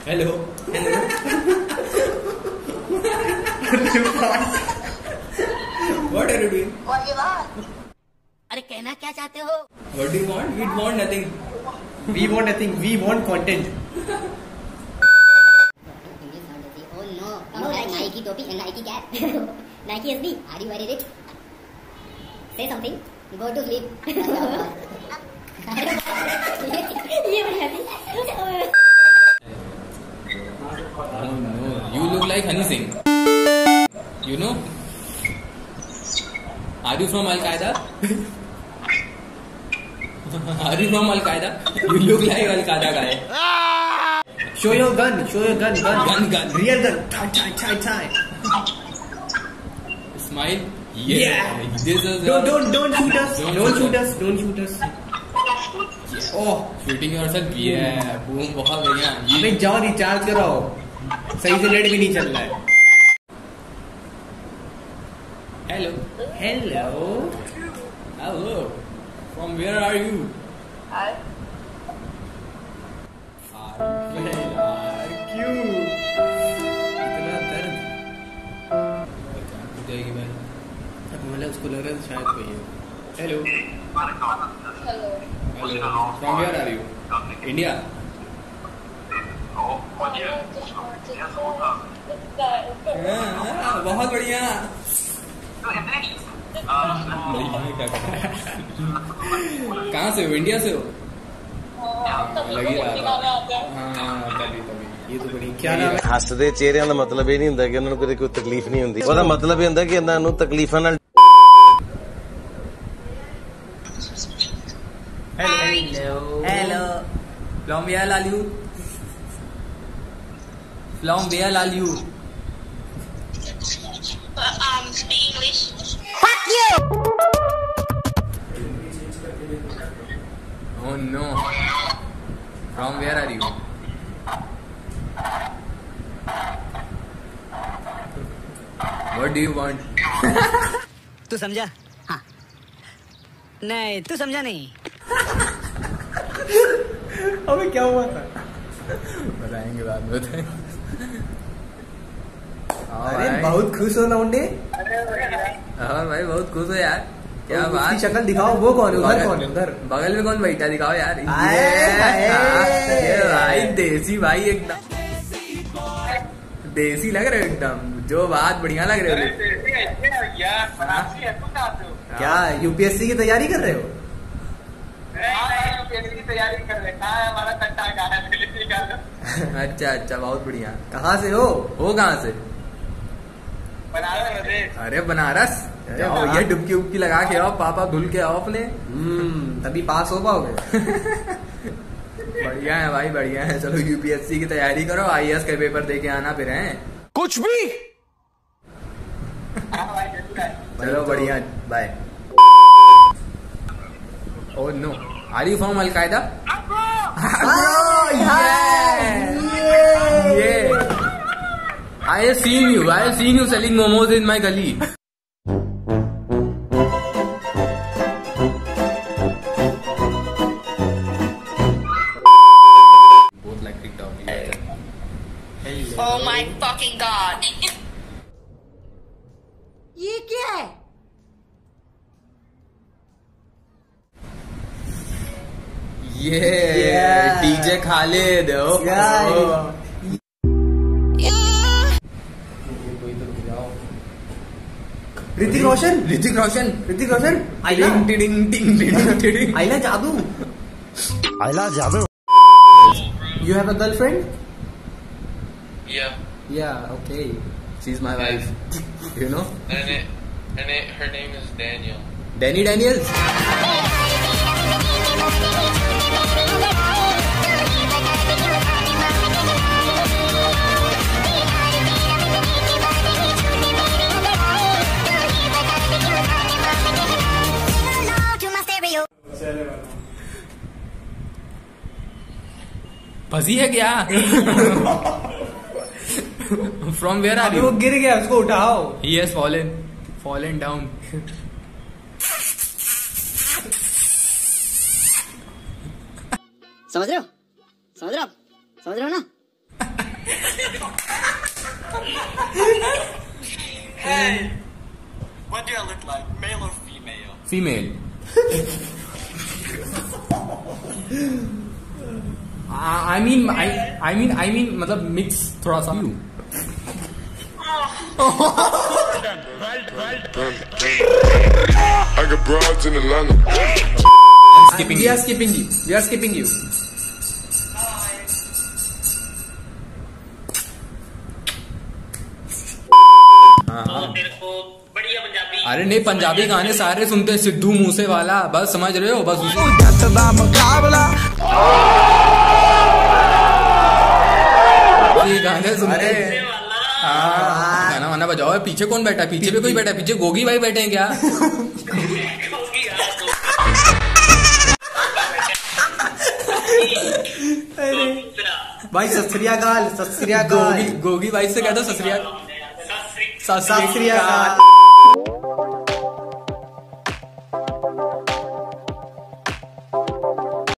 Hello. What are you doing? अरे कहना क्या चाहते हो? What do you want? We want nothing. We want nothing. We want content. Oh no, no like Nike topi and Nike cap. Nike SB. Are you very rich? Say something. Go to sleep. ये बढ़िया थी। Oh no, you look like Honey Singh. You know? Are you from Al Qaeda? Are you from Al Qaeda? You look like Al Qaeda guy. Show your gun. Show your gun. Gun. Real gun. Tie. Smile. Yeah. This is Don't shoot us. Don't shoot us. Oh, shooting yourself. Yeah. Boom. बहुत बढ़िया. अबे जाओ recharge कराओ. सही से net भी नहीं चल रहा है. Hello. Hello. From where are you? Hi. क्यों? इतना दर्द. जाएगी भाई. मतलब उसको लग रहा है शायद कोई है. Hello. Hello. From where are you? India. बहुत बढ़िया. कहाँ से हो? इंडिया से हो? लगी रहा था. हाँ तभी. ये तो बड़ी क्या नाम है? ਹੱਸਦੇ ਚਿਹਰਿਆਂ ਦਾ ਮਤਲਬ ਇਹ ਨਹੀਂ ਹੁੰਦਾ ਕਿ ਉਹਨਾਂ ਨੂੰ ਕਦੇ ਕੋਈ ਤਕਲੀਫ ਨਹੀਂ ਹੁੰਦੀ। ਉਹਦਾ ਮਤਲਬ ਇਹ ਹੁੰਦਾ ਕਿ ਇਹਨਾਂ ਨੂੰ ਤਕਲੀਫਾਂ ਨਾਲ Hello. From where are you? From where are you? Speak English. Fuck you. Oh no. From where are you? What do you want? तू समझा? हाँ. नहीं तू समझा नहीं. अबे क्या हुआ था? बताएंगे बाद में बताएंगे. अरे बहुत खुश हो लौंडे. हाँ भाई बहुत खुश हो यार. क्या बात. शक्ल दिखाओ. वो कौन है? उधर बगल में कौन बैठा दिखाओ यार. ये भाई देसी भाई एकदम देसी लग रहे हो एकदम. जो बात बढ़िया लग रहे हो. क्या यूपीएससी की तैयारी कर रहे हो? अच्छा बहुत बढ़िया. कहाँ से हो? कहाँ से? अरे बनारस. जाओ ये डुबकी उबकी लगा के आओ. पापा धुल के आओ अपने. तभी पास हो पाओगे. बढ़िया है भाई बढ़िया है. चलो यूपीएससी की तैयारी करो. आईएएस का पेपर दे के आना फिर हैं. कुछ भी चलो बढ़िया. Bye. Oh no. Are you from Al Qaeda? Yeah. I have seen you selling momos in my gully. Both like TikTok. Oh my fucking god. ये क्या है? Yeah. DJ Khaled. Hrithik Roshan. आइला जादू. You have a girlfriend? Yeah. Okay. She's my wife. You know? And her name is Daniel. Danny Daniels. फंसी है क्या? From where are you? वो गिर गया. उसको उठाओ. He has fallen down. समझ रहे हो ना? Hey, what do I look like, male or female? Female. I mean मतलब मिक्स थोड़ा सा. I got broads in Atlanta. We are skipping you. अरे नहीं, पंजाबी गाने सारे सुनते हैं, सिद्धू मूसे वाला, बस समझ रहे हो, बस उसी गाने सुनते हैं. हाँ, गाना वाना बजाओ. पीछे कौन बैठा है? पीछे भी कोई बैठा है? पीछे गोगी भाई बैठे हैं क्या? भाई सत श्री अकाल. गोगी भाई से कहता सत श्री अकाल.